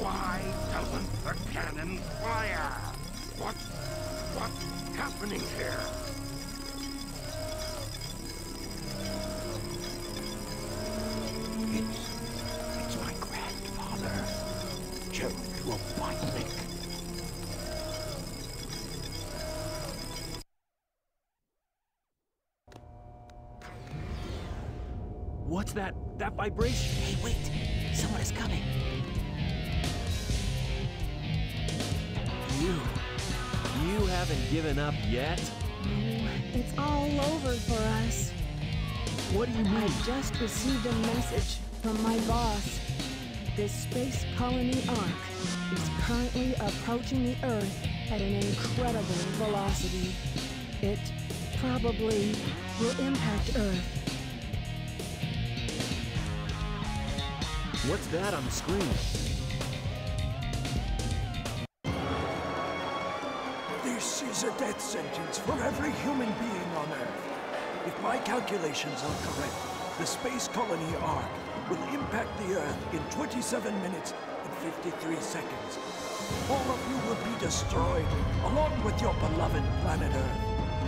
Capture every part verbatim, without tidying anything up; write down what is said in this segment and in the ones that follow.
Why doesn't the cannon fire? What, what's happening here? It's, it's my grandfather, Gerald Robotnik. What's that? That vibration? Hey, wait! Someone is coming! You... You haven't given up yet? Oh, it's all over for us. What do you mean? I just received a message from my boss. This space colony Ark is currently approaching the Earth at an incredible velocity. It probably will impact Earth. What's that on the screen? This is a death sentence for every human being on Earth. If my calculations are correct, the space colony Ark will impact the Earth in twenty-seven minutes and fifty-three seconds. All of you will be destroyed, along with your beloved planet Earth.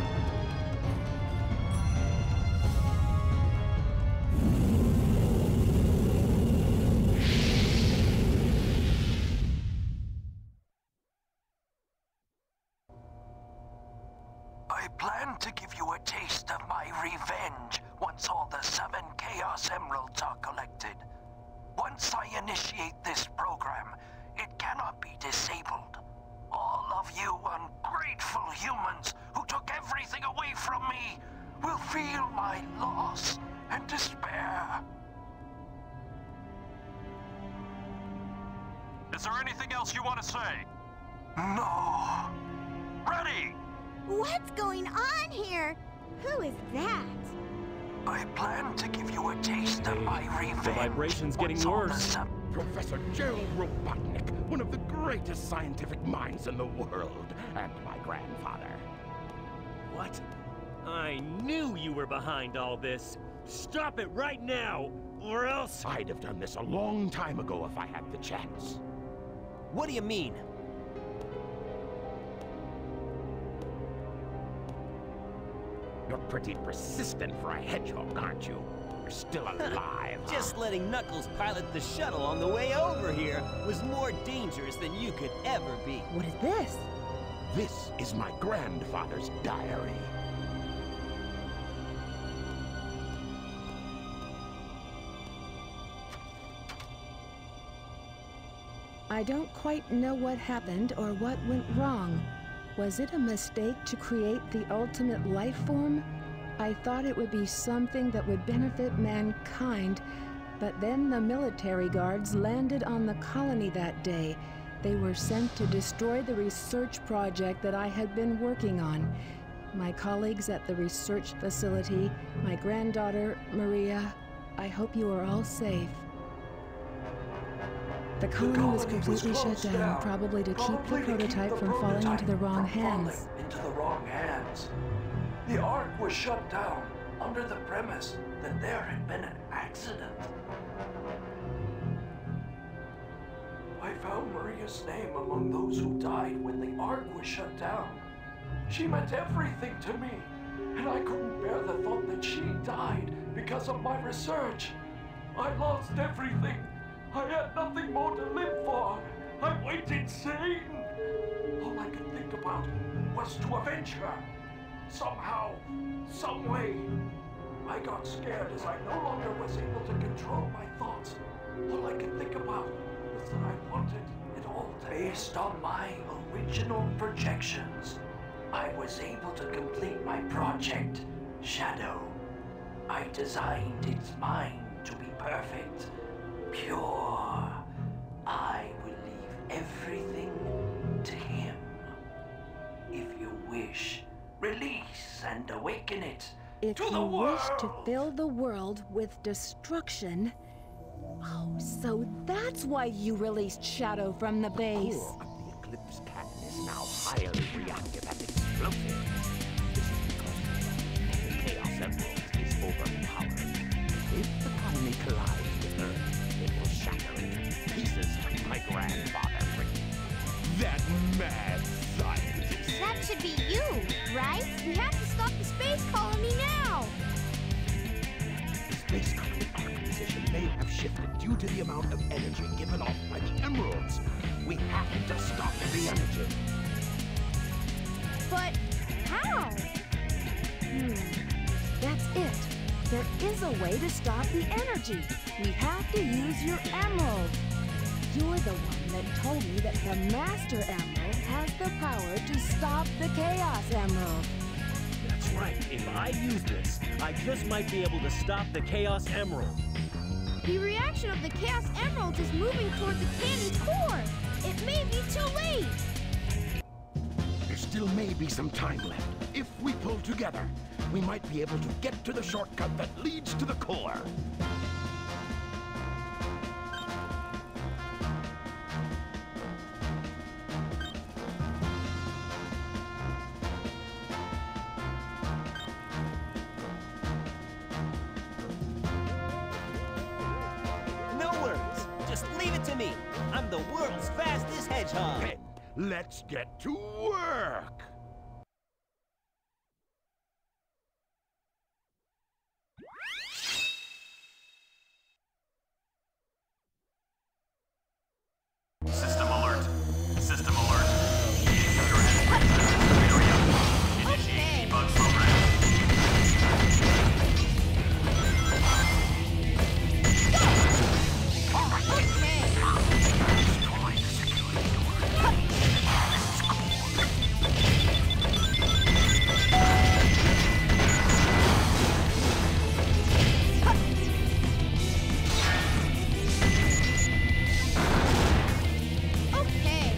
I plan to give you a taste of my revenge once all the seven Chaos Emeralds are collected. Once I initiate this program, it cannot be disabled. All of you ungrateful humans who took everything away from me will feel my loss and despair. Is there anything else you want to say? No. Ready! What's going on here? Who is that? I plan to give you a taste of my revenge. The vibration's getting once all the worse. seven Professor Gerald Robotnik, one of the greatest scientific minds in the world, and my grandfather. What? I knew you were behind all this. Stop it right now, or else... I'd have done this a long time ago if I had the chance. What do you mean? You're pretty persistent for a hedgehog, aren't you? You're still alive. huh? Just letting Knuckles pilot the shuttle on the way over here was more dangerous than you could ever be. What is this? This is my grandfather's diary. I don't quite know what happened or what went wrong. Was it a mistake to create the ultimate life form? I thought it would be something that would benefit mankind, but then the military guards landed on the colony that day. They were sent to destroy the research project that I had been working on. My colleagues at the research facility, my granddaughter, Maria, I hope you are all safe. The colony was completely shut down, probably to keep the prototype from falling into the wrong hands. Into the wrong hands. The Ark was shut down under the premise that there had been an accident. I found Maria's name among those who died when the Ark was shut down. She meant everything to me, and I couldn't bear the thought that she died because of my research. I lost everything. I had nothing more to live for. I went insane. All I could think about was to avenge her. Somehow, some way. I got scared as I no longer was able to control my thoughts. All I could think about was that I wanted it all to end. Based on my original projections, I was able to complete my project, Shadow. I designed its mind to be perfect. Pure. I will leave everything to him. If you wish, release and awaken it If to you the world. wish to fill the world with destruction... Oh, so that's why you released Shadow from the base. The core of the Eclipse Cannon is now highly reactive and explosive. This is because the Chaos Emerald is overpowered. If the colony collides with Earth, it will shatter into pieces like my grandfather. should be you, right? We have to stop the space colony now! The space colony arc position may have shifted due to the amount of energy given off by the emeralds. We have to stop the energy. But how? Hmm. That's it. There is a way to stop the energy. We have to use your emerald. You're the one that told me that the Master Emerald has the power to stop the Chaos Emerald. That's right. If I use this, I just might be able to stop the Chaos Emerald. The reaction of the Chaos Emeralds is moving toward the cannon's core. It may be too late. There still may be some time left. If we pull together, we might be able to get to the shortcut that leads to the core. No worries. Just leave it to me. I'm the world's fastest hedgehog. Then, let's get to work! System alert. System alert. The intruder has entered the area. Initiate debug program. All right, destroy the security door. Let's go. Okay.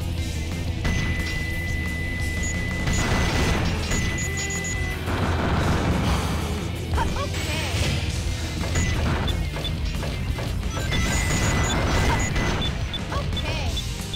Okay.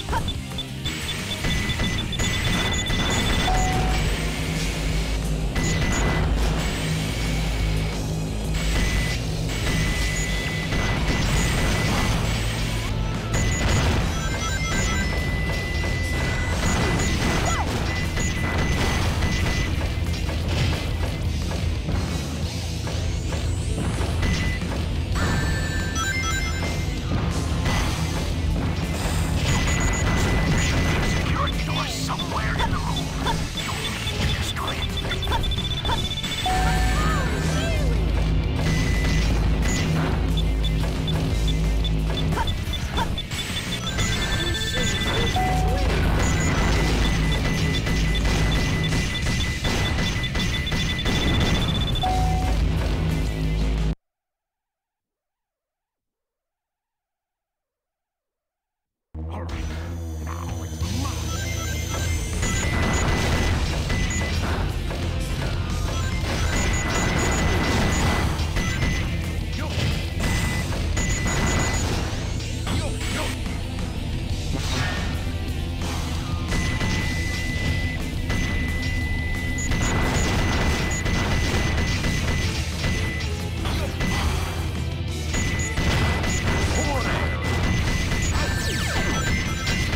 Security door somewhere in the room. You'll need to destroy it. All right, now it's mine. Yo! Yo, yo! Over there!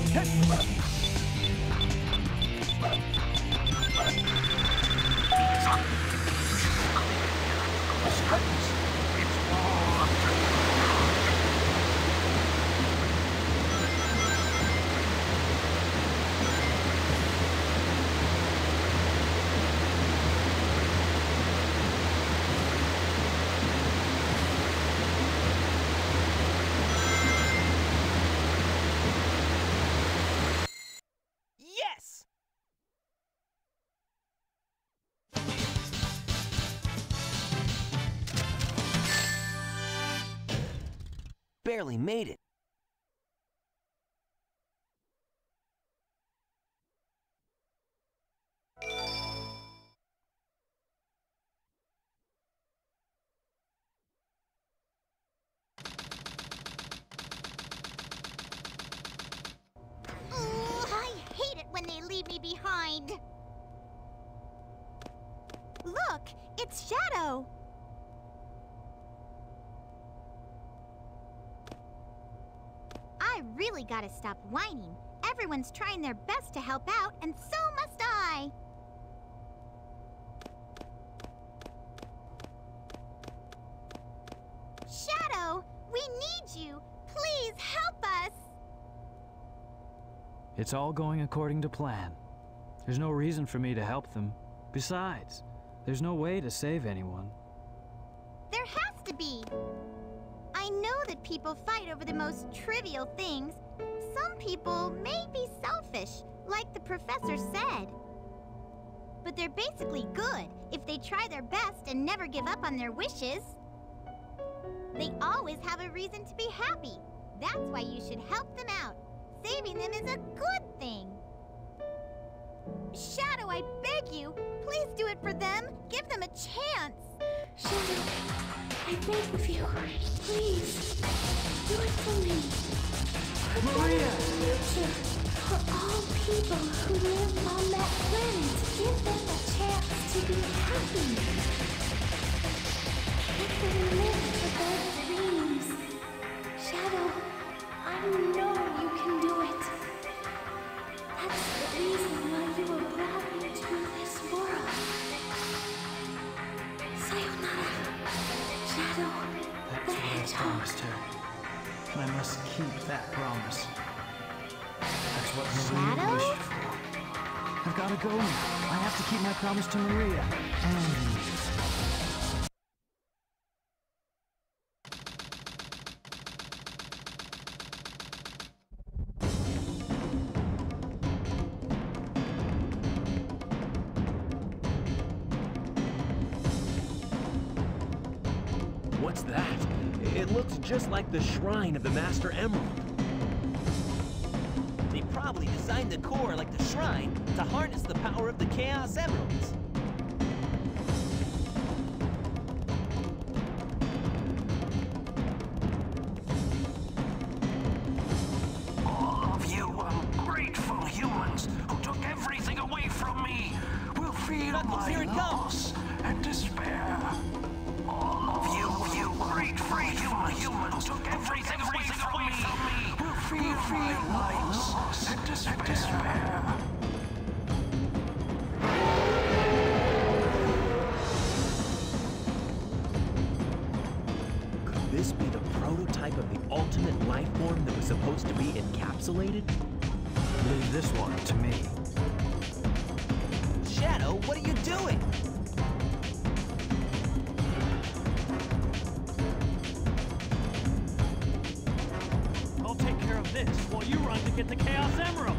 Yes! Barely made it. Ooh, I hate it when they leave me behind. Look, it's Shadow. I really gotta stop whining. Everyone's trying their best to help out, and so must I. Shadow, we need you. Please help us. It's all going according to plan. There's no reason for me to help them. Besides, there's no way to save anyone. There has to be. I know that people fight over the most trivial things. Some people may be selfish, like the professor said. But they're basically good if they try their best and never give up on their wishes. They always have a reason to be happy. That's why you should help them out. Saving them is a good thing. Shadow, I beg you, please do it for them. Give them a chance. Shadow, I beg of you, please, do it for me. For Maria! the future, for all people who live on that planet, give them a chance to be happy. Let them live for their dreams. Shadow, I know you can do it. That's the reason why you were brought into this world. Sayonara, Shadow, That's the what I Hedgehog. promised her. And I must keep that promise. That's what Maria Shadow? wished for. I've gotta go now. I have to keep my promise to Maria. And you. What's that? It looks just like the shrine of the Master Emerald. They probably designed the core like the shrine to harness the power of the Chaos Emeralds. All of you ungrateful humans who took everything away from me will feel Knuckles, my here it comes. loss and despair. All of you, you grateful human humans who took everything away from me will feel my loss and despair. Could this be the prototype of the ultimate life form that was supposed to be encapsulated? Leave this one to me. Shadow, what are you doing? I'll take care of this while you run to get the Chaos Emerald!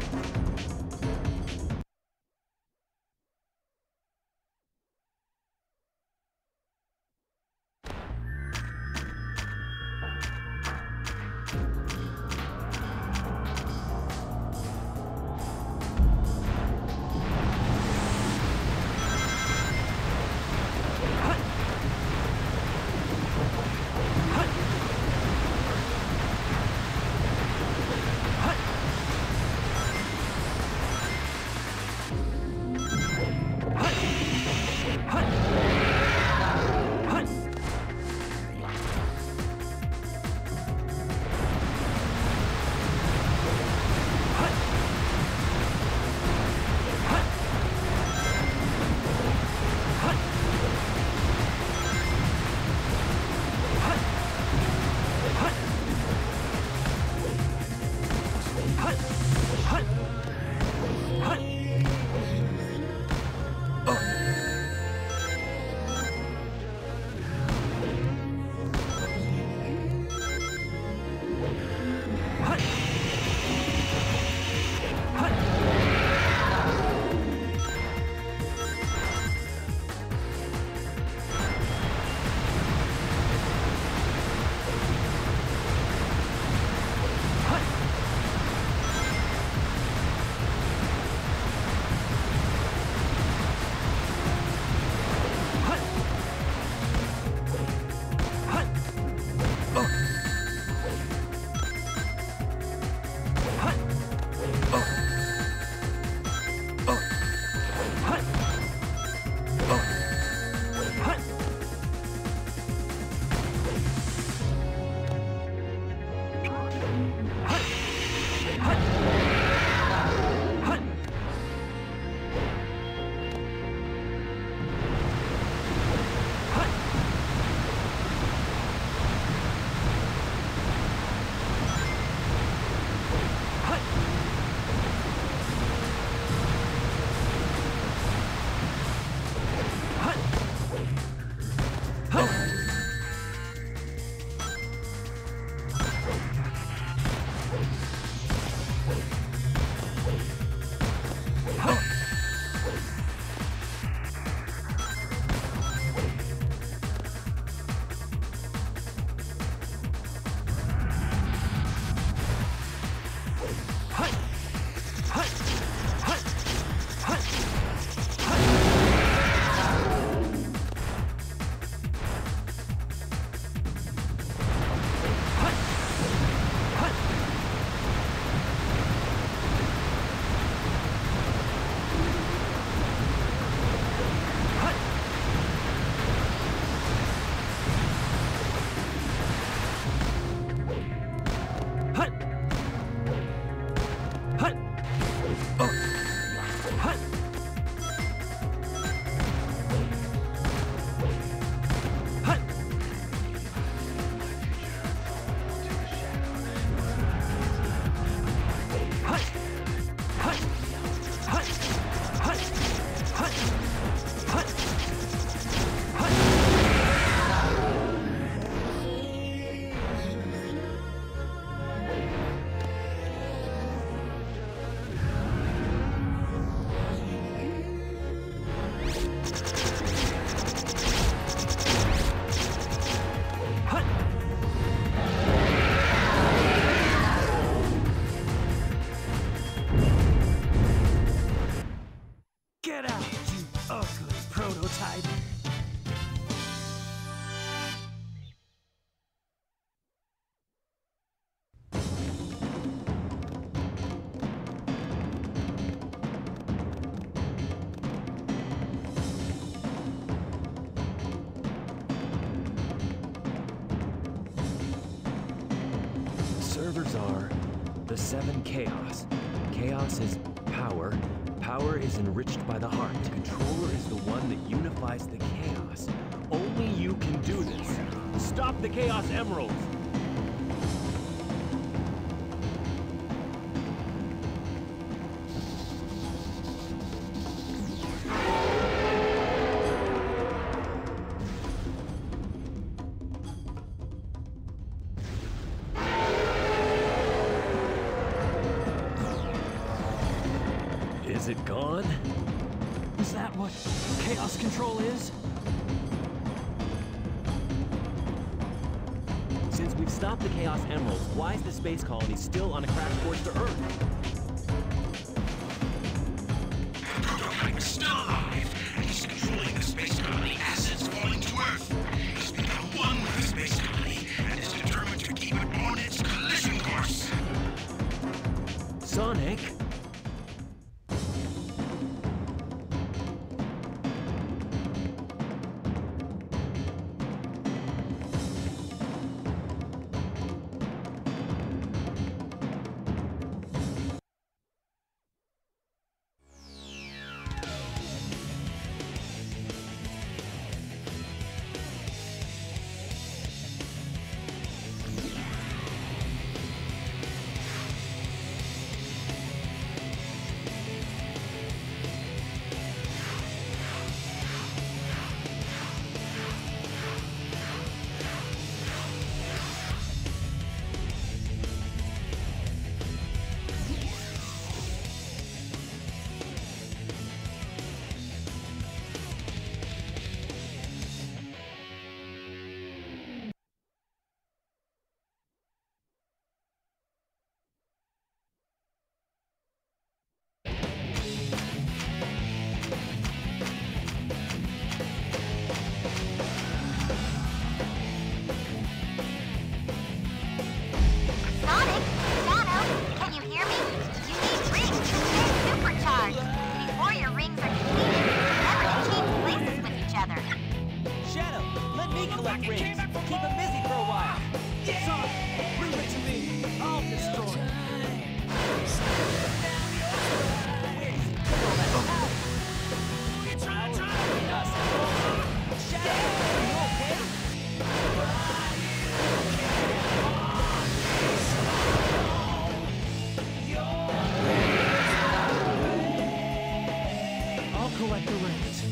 Servers are the seven chaos. Chaos is power. Power is enriched by the heart. The controller is the one that unifies the chaos. Only you can do this. Stop the Chaos Emeralds! Is it gone? Is that what Chaos Control is? Since we've stopped the Chaos Emeralds, why is the space colony still on a crash course to Earth? Prototype is still alive, and he's controlling the space colony as it's falling to Earth. He's become one with the space colony, and is determined to keep it on its collision course. Sonic?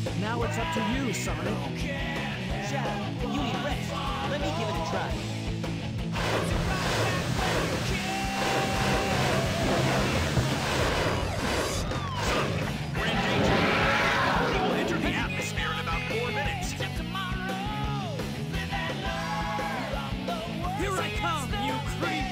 Now it's up to you, Sonic. Shadow, you need rest. Let me give it a try. We're in danger. We will enter the atmosphere in about four minutes. Here I come, you creep!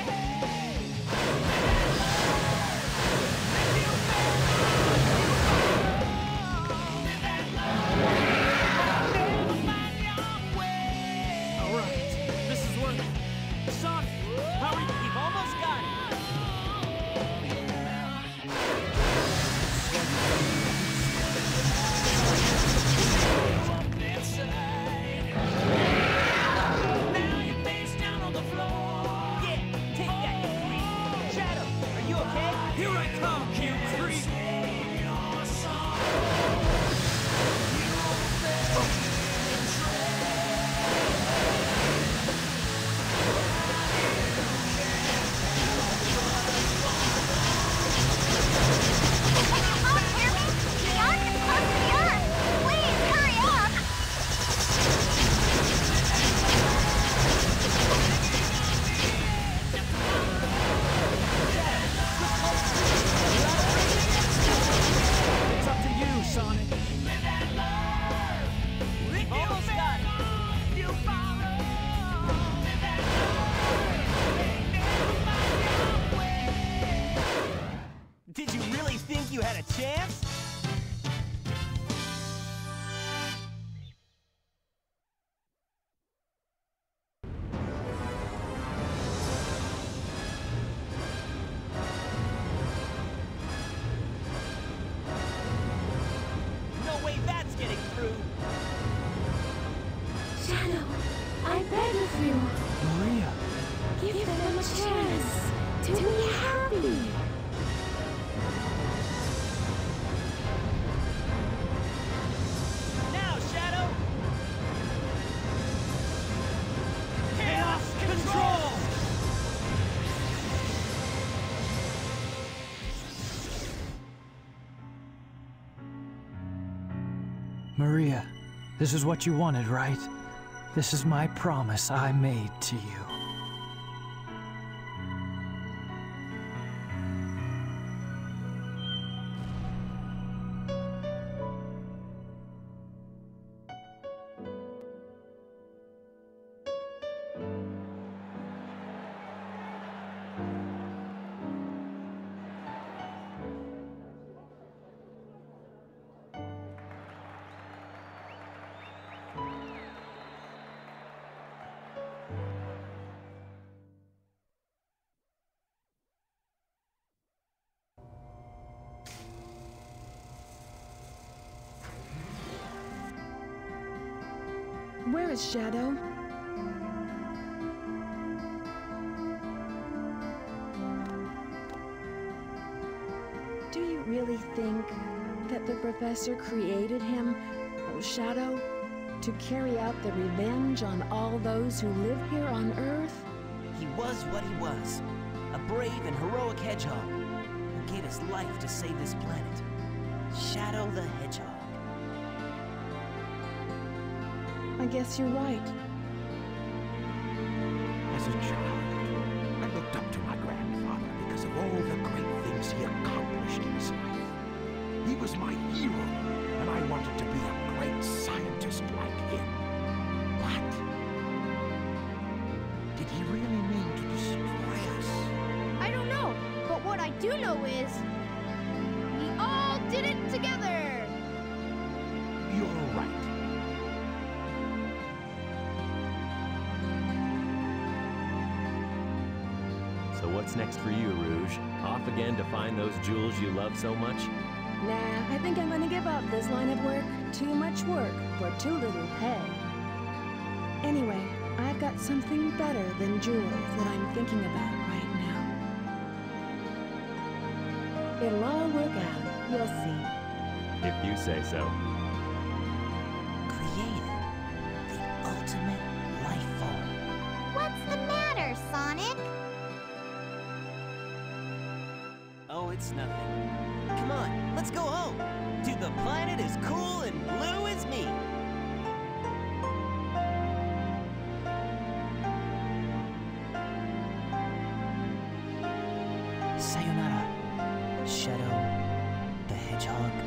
Did you really think you had a chance? No way that's getting through! Shadow, I beg of you. Maria! Give them a chance to be happy. Now, Shadow! Chaos Control! Maria, this is what you wanted, right? This is my promise I made to you. Where is Shadow? Do you really think that the professor created him, oh, Shadow, to carry out the revenge on all those who live here on Earth? He was what he was. A brave and heroic hedgehog who gave his life to save this planet. Shadow the Hedgehog. I guess you're right. As a child, I looked up to my grandfather because of all the great things he accomplished in his life. He was my hero, and I wanted to be a great scientist like him. But did he really mean to destroy us? I don't know, but what I do know is we all did it together. You're right. So what's next for you, Rouge? Off again to find those jewels you love so much? Nah, I think I'm gonna give up this line of work. Too much work for too little pay. Anyway, I've got something better than jewels that I'm thinking about right now. It'll all work out. You'll see. If you say so. Creator. The ultimate life form. What's the matter, Sonic? Oh, it's nothing. Come on, let's go home. to the planet as cool and blue as me. Sayonara, Shadow the Hedgehog.